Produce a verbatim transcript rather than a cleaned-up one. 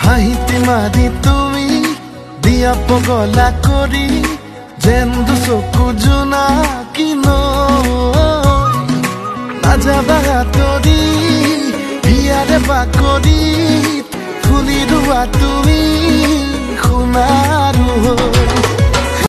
হাঁহিতে মাৰি তুমি দিয়া পগলা কৰি যেন দুচকু জোনাকী নৈ নাযাবা হাতৰি হিয়াৰে বাকৰিত ফুলি ৰোৱা তুমি